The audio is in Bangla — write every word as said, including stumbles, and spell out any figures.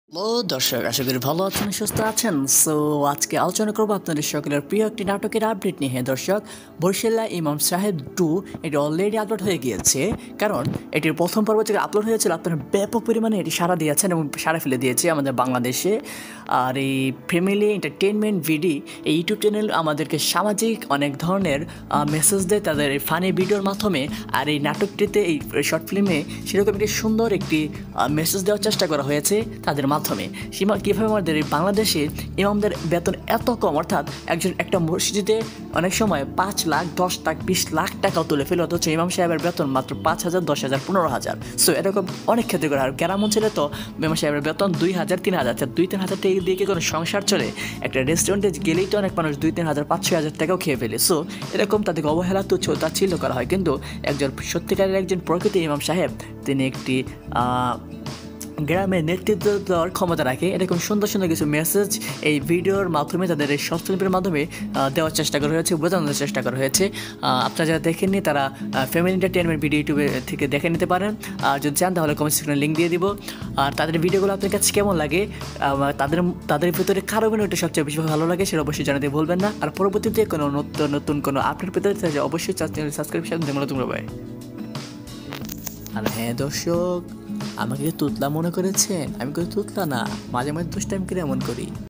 হ্যালো দর্শক, আশা করি ভালো আছেন, সুস্থ আছেন। সো আজকে আলোচনা করবো আপনাদের সকলের প্রিয় একটি নাটকের আপডেট নিয়ে। হ্যাঁ দর্শক, বরিশাল্লা ইমাম সাহেব টু এটি অলরেডি আপলোড হয়ে গিয়েছে। কারণ এটির প্রথম পর্ব থেকে আপলোড হয়েছিল, আপনারা ব্যাপক পরিমাণে এটি সাড়া দিয়েছেন এবং সাড়া ফেলে দিয়েছে আমাদের বাংলাদেশে। আর এই ফ্যামিলি এন্টারটেনমেন্ট ভিডি এই ইউটিউব চ্যানেল আমাদেরকে সামাজিক অনেক ধরনের মেসেজ দেয় তাদের এই ফানি ভিডিওর মাধ্যমে। আর এই নাটকটিতে, এই শর্ট ফিল্মে সেরকম একটি সুন্দর একটি মেসেজ দেওয়ার চেষ্টা করা হয়েছে তাদের মাধ্যমে। সীমা কীভাবে আমাদের এই বাংলাদেশে ইমামদের বেতন এত কম, অর্থাৎ একজন একটা মসজিদে অনেক সময় পাঁচ লাখ দশ লাখ বিশ লাখ টাকাও তুলে ফেলে, অথচ ইমাম সাহেবের বেতন মাত্র পাঁচ হাজার দশ হাজার পনেরো হাজার। সো এরকম অনেক ক্ষেত্রে করে। আর গ্রাম অঞ্চলে তো ইমাম সাহেবের বেতন দুই হাজার তিন হাজার দুই তিন হাজার টাকা দিয়ে কি কোনো সংসার চলে? একটা রেস্টুরেন্টে গেলেই তো অনেক মানুষ দুই তিন হাজার পাঁচ ছয় হাজার টাকাও খেয়ে ফেলে। সো এরকম তাদেরকে অবহেলা তুচ্ছ তাচ্ছিল্য করা হয়। কিন্তু একজন সত্যিকারের একজন প্রকৃত ইমাম সাহেব, তিনি একটি গ্রামের নেতৃত্ব দেওয়ার ক্ষমতা রাখে। এরকম সুন্দর সুন্দর কিছু মেসেজ এই ভিডিওর মাধ্যমে, তাদের এই শর্ট ফিল্মের মাধ্যমে দেওয়ার চেষ্টা করা হয়েছে, বোঝানোর চেষ্টা করা হয়েছে। আপনারা যারা দেখেননি তারা ফ্যামিলি এন্টারটেনমেন্ট ভিডিও ইউটিউবে থেকে দেখে নিতে পারেন। আর যদি চান তাহলে কমেন্ট সেকশনে লিঙ্ক দিয়ে দিব। আর তাদের ভিডিওগুলো আপনার কাছে কেমন লাগে, তাদের তাদের ভিতরে কারো কোনো একটা সবচেয়ে বেশি ভালো লাগে সেটা অবশ্যই জানাতে ভুলবেন না। আর পরবর্তীতে কোনো নতুন নতুন কোনো আপডেট পেতে অবশ্যই চ্যানেল সাবস্ক্রাইব করে তোমরা ভাই। আর হ্যাঁ দর্শক, আমাকে তুতলা মনে করেছেন? আমি কই তুতলা না, মাঝে মাঝে দুষ্টাইম করে এমন করি।